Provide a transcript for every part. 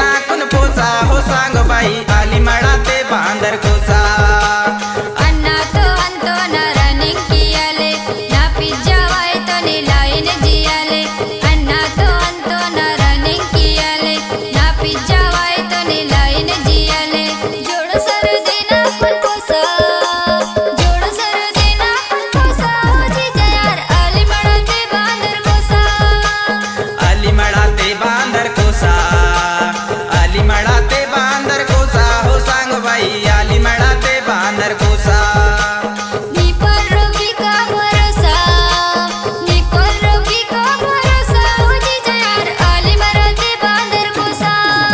नाखून पोसा हो सांग बाई आली मळा ते बांदर कोसा अन्ना तो अंतो ना रनिंग कियाले ना पिज्जा वाई तो नी लाइन जियाले अन्ना तो अंतो ना रनिंग कियाले ना पिज्जा वाई तो नी लाइन जियाले जोड़ सर देना फुल कोसा जोड़ सर देना फुल कोसा हो जी यार आली मळा ते बांदर कोसा आली मळा ते बांदर कोसा आली मळा ते बांदर कोसा हो सांग बाई आली मळा ते बांदर कोसा नी पर रोगी का भरोसा नी पर रोगी का भरोसा हो जी यार आली मळा ते बांदर कोसा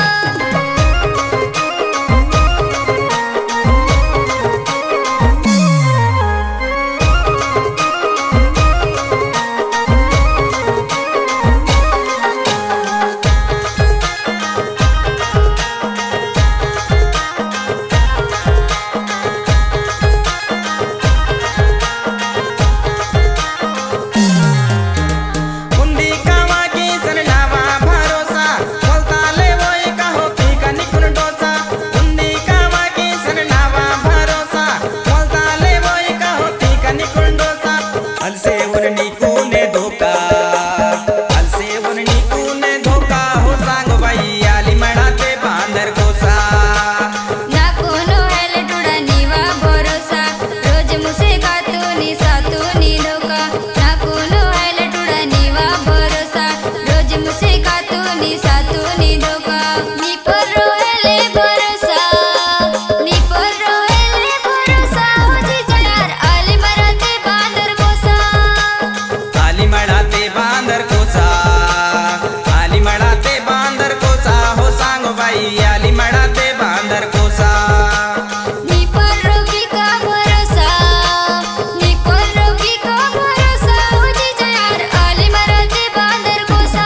कुंडी कावा की सरनावा भरोसा बोलता ले वो एक हो की कनी कुन डोसा कुंडी कावा की सरनावा भरोसा बोलता ले वो एक हो की कनी कुन डोसा अलसे उन्नी कूने धोका अलसे उन्नी कूने धोका हो सांग बाई आली मळा ते बांदर कोसा ना कोनो हेल टुडा नीवा भरोसा रोज मुसे गातू नी सातू नी धोका ना कोनो हेल टुडा नीवा भरोसा रोज मुसे गातू नी सातू नी धोका नी पर रोहेले भरोसा नी पर रोहेले भरोसा हो जी यार आली मळा ते बांदर कोसा आली मळा ते बांदर कोसा आली मळा ते बांदर कोसा हो सांग बाई आली मळा ते बांदर कोसा नी पर रोगी का भरोसा नी पर रोगी का भरोसा हो जी यार आली मळा ते बांदर कोसा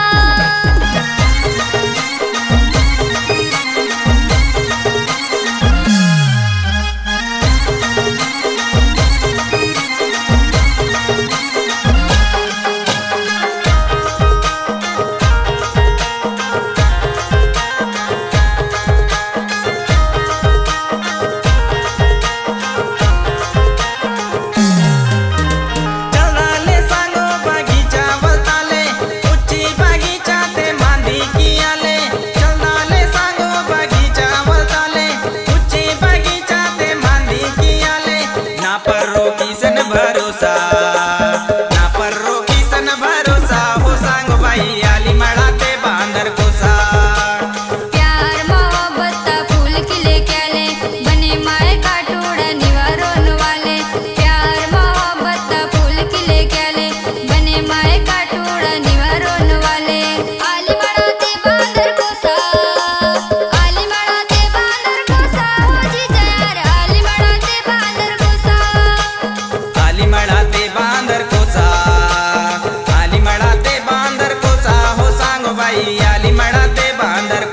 चलनाले सांगो बगीचा बलताले उच्ची बगीचा ते मांदी कियाले चलनाले सांगो बगीचा बलताले उच्ची बगीचा ते मांदी कियाले ना पर किसन भरोसा ना पर किसन भरोसा हो सांग बाई आली मळा ते बांदर कोसा प्यार मोहब्बत फूल खिले क्याले बने माए काटूड़ा निवारोन वाले प्यार मोहब्बत फूल खिले क्याले बने माए काटूड़ा निवारोन वाले आली मळा ते बांदर कोसा आली मळा ते बांदर कोसा हो जी यार आली मळा ते बांदर कोसा आली मळा ते बांदर कोसा आली मळा ते बांदर कोसा हो सांग बाई आली मळा ते बांदर